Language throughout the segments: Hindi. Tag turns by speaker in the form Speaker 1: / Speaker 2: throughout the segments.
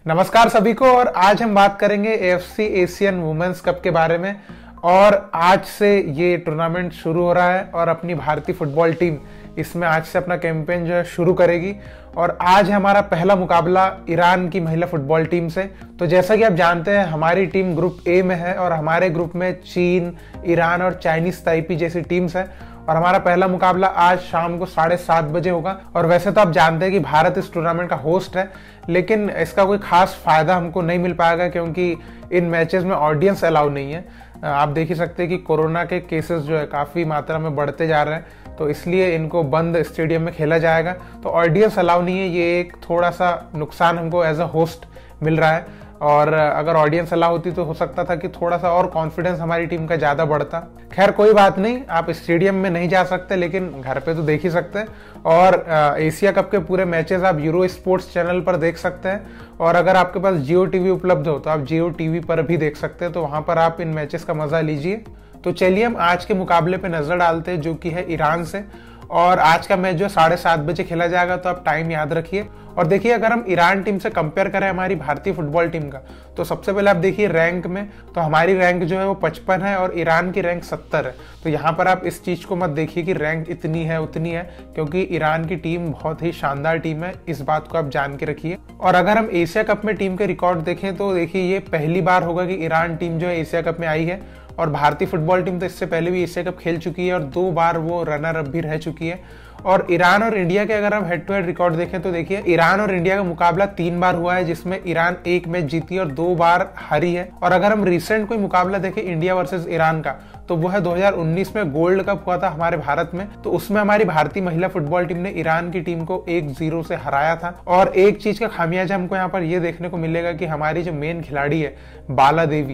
Speaker 1: नमस्कार सभी को। और आज हम बात करेंगे एएफसी एशियन वुमेन्स कप के बारे में। और आज से ये टूर्नामेंट शुरू हो रहा है और अपनी भारतीय फुटबॉल टीम इसमें आज से अपना कैंपेन जो है शुरू करेगी। और आज है हमारा पहला मुकाबला ईरान की महिला फुटबॉल टीम से। तो जैसा कि आप जानते हैं हमारी टीम ग्रुप ए में है और हमारे ग्रुप में चीन, ईरान और चाइनीज ताइपी जैसी टीम्स हैं। और हमारा पहला मुकाबला आज शाम को 7:30 बजे होगा। और वैसे तो आप जानते हैं कि भारत इस टूर्नामेंट का होस्ट है, लेकिन इसका कोई खास फायदा हमको नहीं मिल पाएगा क्योंकि इन मैचेस में ऑडियंस अलाउ नहीं है। आप देख ही सकते हैं कि कोरोना के केसेस जो है काफ़ी मात्रा में बढ़ते जा रहे हैं, तो इसलिए इनको बंद स्टेडियम में खेला जाएगा। तो ऑडियंस अलाउ नहीं है, ये एक थोड़ा सा नुकसान हमको एज अ होस्ट मिल रहा है। और अगर ऑडियंस अलाउ होती तो हो सकता था कि थोड़ा सा और कॉन्फिडेंस हमारी टीम का ज़्यादा बढ़ता। खैर कोई बात नहीं, आप स्टेडियम में नहीं जा सकते लेकिन घर पे तो देख ही सकते हैं। और एशिया कप के पूरे मैचेस आप यूरो स्पोर्ट्स चैनल पर देख सकते हैं। और अगर आपके पास जियो टीवी उपलब्ध हो तो आप जियो टीवी पर भी देख सकते हैं, तो वहाँ पर आप इन मैचेस का मज़ा लीजिए। तो चलिए हम आज के मुकाबले पे नज़र डालते हैं, जो कि है ईरान से। और आज का मैच जो 7:30 बजे खेला जाएगा, तो आप टाइम याद रखिए। और देखिए, अगर हम ईरान टीम से कंपेयर करें हमारी भारतीय फुटबॉल टीम का, तो सबसे पहले आप देखिए रैंक में, तो हमारी रैंक जो है वो 55 है और ईरान की रैंक 70 है। तो यहाँ पर आप इस चीज़ को मत देखिए कि रैंक इतनी है उतनी है, क्योंकि ईरान की टीम बहुत ही शानदार टीम है, इस बात को आप जान के रखिए। और अगर हम एशिया कप में टीम के रिकॉर्ड देखें तो देखिए ये पहली बार होगा कि ईरान टीम जो है एशिया कप में आई है। और भारतीय फुटबॉल टीम तो इससे पहले भी एशिया कप खेल चुकी है और 2 बार वो रनर अप भी रह चुकी है। और ईरान और इंडिया के अगर हम हेड टू हेड रिकॉर्ड देखें तो देखिए ईरान और इंडिया का मुकाबला 3 बार हुआ है, जिसमें ईरान 1 मैच जीती और 2 बार हारी है। और अगर हम रिसेंट कोई मुकाबला देखें इंडिया वर्सेस ईरान का, तो वो है 2019 में गोल्ड कप हुआ था हमारे भारत में। तो उसमें हमारी भारतीय महिला फुटबॉल टीम ने ईरान की टीम को 1-0 से हराया था। और एक चीज का खामियाजा हमको यहाँ पर ये देखने को मिलेगा कि हमारी जो मेन खिलाड़ी है बाला देवी,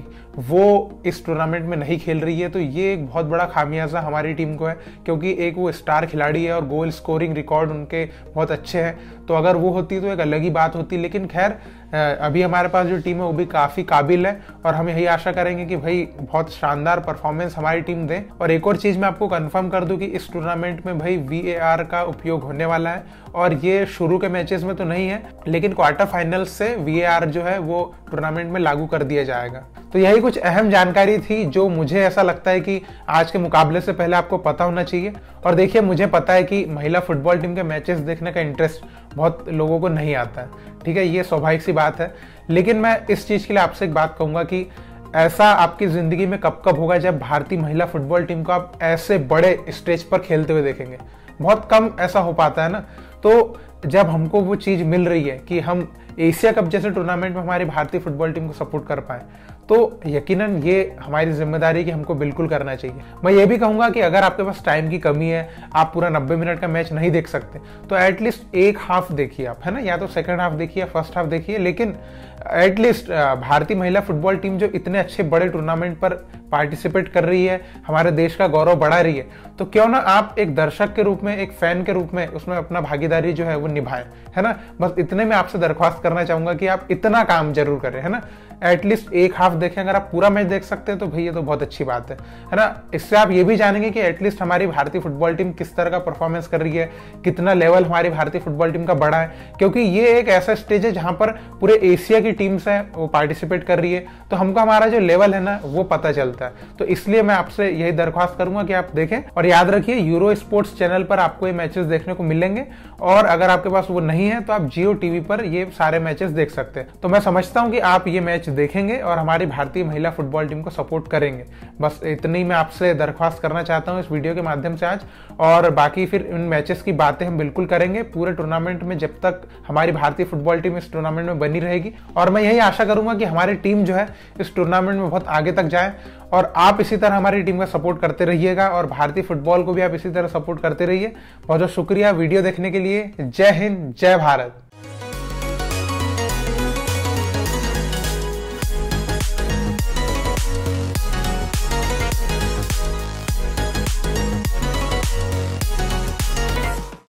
Speaker 1: वो इस टूर्नामेंट में नहीं खेल रही है। तो ये एक बहुत बड़ा खामियाजा हमारी टीम को है, क्योंकि एक वो स्टार खिलाड़ी है और गोल स्कोरिंग रिकॉर्ड उनके बहुत अच्छे हैं। तो अगर वो होती तो एक अलग ही बात होती, लेकिन खैर अभी हमारे पास जो टीम है वो भी काफ़ी काबिल है। और हम यही आशा करेंगे कि भाई बहुत शानदार परफॉर्मेंस हमारी टीम दे। और एक और चीज़ मैं आपको कंफर्म कर दूं कि इस टूर्नामेंट में भाई VAR का उपयोग होने वाला है। और ये शुरू के मैचेस में तो नहीं है, लेकिन क्वार्टर फाइनल से VAR जो है वो टूर्नामेंट में लागू कर दिया जाएगा। तो यही कुछ अहम जानकारी थी जो मुझे ऐसा लगता है कि आज के मुकाबले से पहले आपको पता होना चाहिए। और देखिए, मुझे पता है कि महिला फुटबॉल टीम के मैचेस देखने का इंटरेस्ट बहुत लोगों को नहीं आता है, ठीक है, ये स्वाभाविक सी बात है। लेकिन मैं इस चीज़ के लिए आपसे एक बात कहूँगा कि ऐसा आपकी ज़िंदगी में कब कब होगा जब भारतीय महिला फुटबॉल टीम को आप ऐसे बड़े स्टेज पर खेलते हुए देखेंगे। बहुत कम ऐसा हो पाता है ना। तो जब हमको वो चीज़ मिल रही है कि हम एशिया कप जैसे टूर्नामेंट में हमारी भारतीय फुटबॉल टीम को सपोर्ट कर पाए, तो यकीनन ये हमारी जिम्मेदारी है कि हमको बिल्कुल करना चाहिए। मैं ये भी कहूँगा कि अगर आपके पास टाइम की कमी है, आप पूरा 90 मिनट का मैच नहीं देख सकते, तो एटलीस्ट एक हाफ देखिए आप, है ना, या तो सेकंड हाफ देखिए, फर्स्ट हाफ देखिए। लेकिन एटलीस्ट भारतीय महिला फुटबॉल टीम जो इतने अच्छे बड़े टूर्नामेंट पर पार्टिसिपेट कर रही है, हमारे देश का गौरव बढ़ा रही है, तो क्यों ना आप एक दर्शक के रूप में, एक फैन के रूप में उसमें अपना भागीदारी जो है वो निभाएं, है ना। बस इतने में आपसे दरख्वास्त करना चाहूंगा कि आप इतना काम जरूर करें, है ना। एटलीस्ट एक हाफ देखें। अगर आप पूरा मैच देख सकते हैं तो भैया तो बहुत अच्छी बात है ना। इससे आप ये भी जानेंगे कि एटलीस्ट हमारी भारतीय फुटबॉल टीम किस तरह का परफॉर्मेंस कर रही है, कितना लेवल हमारी भारतीय फुटबॉल टीम का बढ़ा है। क्योंकि ये एक ऐसा स्टेज है जहां पर पूरे एशिया की टीम्स है वो पार्टिसिपेट कर रही है, तो हमको हमारा जो लेवल है ना वो पता चलता है। तो इसलिए मैं आपसे यही दरख्वास्त करूंगा कि आप देखें। और याद रखिए, यूरो स्पोर्ट्स चैनल पर आपको ये मैचेस देखने को मिलेंगे। और अगर आपके पास वो नहीं है तो आप जियो टीवी पर ये सारे मैचेस देख सकते हैं। तो मैं समझता हूं कि आप ये मैच देखेंगे और हमारी भारतीय महिला फुटबॉल टीम को सपोर्ट करेंगे। बस इतनी मैं आपसे दरख्वास्त करना चाहता हूं इस वीडियो के माध्यम से आज। और बाकी फिर इन मैचेस की बातें हम बिल्कुल करेंगे पूरे टूर्नामेंट में, जब तक हमारी भारतीय फुटबॉल टीम इस टूर्नामेंट में बनी रहेगी। और मैं यही आशा करूंगा कि हमारी टीम जो है इस टूर्नामेंट में बहुत आगे तक जाए। और आप इसी तरह हमारी टीम का सपोर्ट करते रहिएगा और भारतीय फुटबॉल को भी आप इसी तरह सपोर्ट करते रहिए। बहुत बहुत शुक्रिया वीडियो देखने के लिए। जय हिंद, जय भारत।